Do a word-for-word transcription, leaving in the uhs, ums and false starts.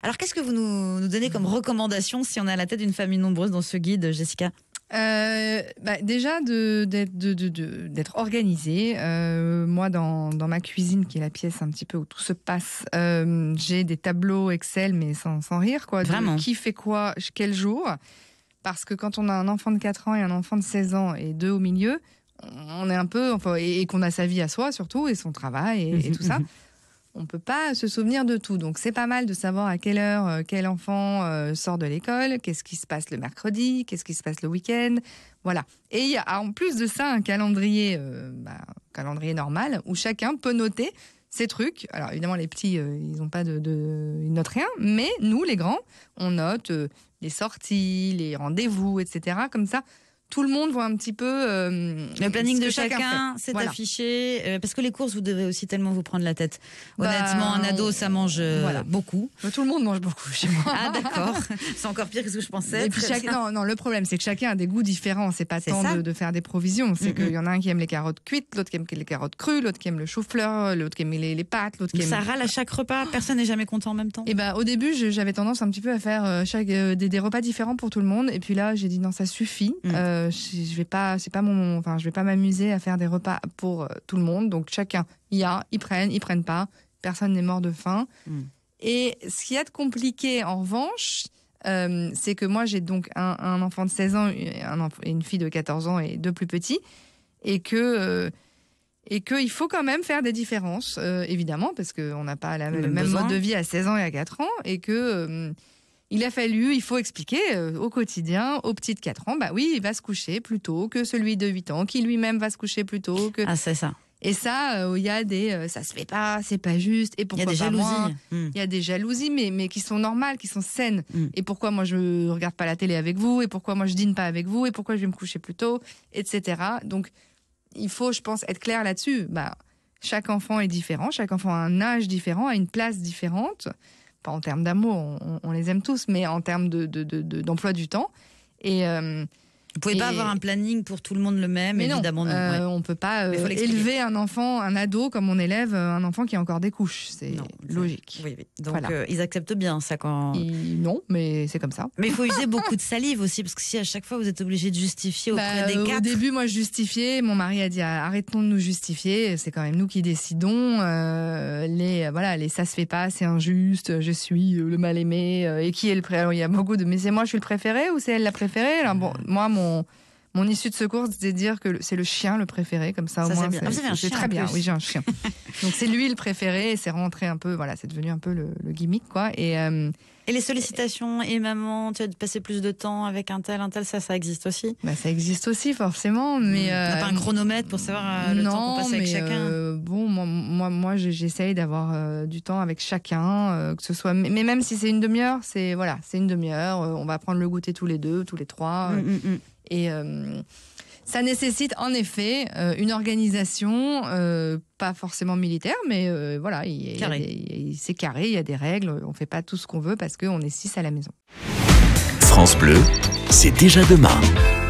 Alors, qu'est-ce que vous nous, nous donnez comme recommandation si on est à la tête d'une famille nombreuse dans ce guide, Jessica ? Euh, bah déjà de, d'être, de, de, de, d'être organisé. Euh, moi, dans, dans ma cuisine, qui est la pièce un petit peu où tout se passe, euh, j'ai des tableaux Excel, mais sans, sans rire, quoi. Vraiment ? De qui fait quoi, quel jour. Parce que quand on a un enfant de quatre ans et un enfant de seize ans et deux au milieu, on est un peu, enfin, et, et qu'on a sa vie à soi surtout, et son travail et, et tout ça. On ne peut pas se souvenir de tout. Donc, c'est pas mal de savoir à quelle heure euh, quel enfant euh, sort de l'école, qu'est-ce qui se passe le mercredi, qu'est-ce qui se passe le week-end. Voilà. Et il y a en plus de ça un calendrier, euh, bah, calendrier normal où chacun peut noter ces trucs. Alors, évidemment, les petits, euh, ils n'ont pas de, de, ils notent rien. Mais nous, les grands, on note euh, les sorties, les rendez-vous, et cetera. Comme ça, tout le monde voit un petit peu euh, le planning de chacun, chacun c'est voilà. affiché. Euh, parce que les courses, vous devez aussi tellement vous prendre la tête. Honnêtement, bah, un ado, ça mange euh, voilà. beaucoup. Tout le monde mange beaucoup chez moi. Ah d'accord, c'est encore pire que ce que je pensais. Et puis chaque... non, non, le problème, c'est que chacun a des goûts différents. C'est pas c'est tant de, de faire des provisions. C'est mm-hmm. qu'il y en a un qui aime les carottes cuites, l'autre qui aime les carottes crues, l'autre qui aime le chou-fleur, l'autre qui aime les, les pâtes, l'autre qui aime... Ça râle à chaque repas. Personne n'est jamais content en même temps. Et ben, au début, je, j'avais tendance un petit peu à faire euh, chaque, euh, des, des repas différents pour tout le monde. Et puis là, j'ai dit non, ça suffit. Mm. Euh, je, je vais pas c'est pas mon enfin je vais pas m'amuser à faire des repas pour euh, tout le monde, donc chacun il y a ils prennent ils prennent pas, personne n'est mort de faim. Mm. Et ce qu'il y a de compliqué en revanche, euh, c'est que moi j'ai donc un, un enfant de seize ans et, un enfant, et une fille de quatorze ans et deux plus petits, et que euh, et qu'il faut quand même faire des différences, euh, évidemment, parce qu'on n'a pas la, le, le même besoin. Mode de vie à seize ans et à quatre ans, et que euh, il a fallu, il faut expliquer euh, au quotidien, au petit de quatre ans, bah oui, il va se coucher plus tôt que celui de huit ans, qui lui-même va se coucher plus tôt. Que... Ah, c'est ça. Et ça, il euh, y a des, euh, ça se fait pas, c'est pas juste. Et pourquoi il y a des pas jalousies. Il mmh. y a des jalousies, mais, mais qui sont normales, qui sont saines. Mmh. Et pourquoi moi je regarde pas la télé avec vous, et pourquoi moi je dîne pas avec vous, et pourquoi je vais me coucher plus tôt, et cetera. Donc, il faut, je pense, être clair là-dessus. Bah, chaque enfant est différent, chaque enfant a un âge différent, a une place différente. Pas en termes d'amour, on, on les aime tous, mais en termes de, de, de, de, d'emploi du temps. Et, euh, vous pouvez et... pas avoir un planning pour tout le monde le même, mais évidemment. Non, non. Euh, ouais. On peut pas euh, élever un enfant, un ado, comme on élève un enfant qui a encore des couches. C'est non, logique. Oui, oui. Donc voilà. euh, ils acceptent bien ça quand. Ils... Non, mais c'est comme ça. Mais il faut user beaucoup de salive aussi, parce que si à chaque fois vous êtes obligé de justifier auprès bah, des quatre. Au début, moi je justifiais. Mon mari a dit arrêtons de nous justifier. C'est quand même nous qui décidons. Euh, les voilà, les ça se fait pas, c'est injuste. Je suis le mal aimé. Euh, et qui est le préféré? Il y a beaucoup de. Mais c'est moi, je suis le préféré ou c'est elle la préférée? Alors bon, moi mon. Mon issue de secours, c'est de dire que c'est le chien le préféré, comme ça, ça au moins, c'est, bien. c'est, Ah, c'est très bien. Oui, j'ai un chien. Donc c'est lui le préféré, et c'est rentré un peu, voilà, c'est devenu un peu le, le gimmick, quoi. Et, euh, et les sollicitations, et maman, tu as passé plus de temps avec un tel, un tel, ça, ça existe aussi? Bah, ça existe aussi, forcément, mais... Mmh. Euh, on n'a pas un chronomètre pour savoir euh, le non, temps qu'on passe avec mais, chacun? Euh, bon, moi, moi, moi j'essaye d'avoir euh, du temps avec chacun, euh, que ce soit... Mais, mais même si c'est une demi-heure, c'est, voilà, c'est une demi-heure, euh, on va prendre le goûter tous les deux, tous les trois, euh, mmh, mmh. Et... Euh, ça nécessite en effet euh, une organisation, euh, pas forcément militaire, mais euh, voilà, il, il y a des, c'est carré, il y a des règles, on ne fait pas tout ce qu'on veut parce qu'on est six à la maison. France Bleu, c'est déjà demain.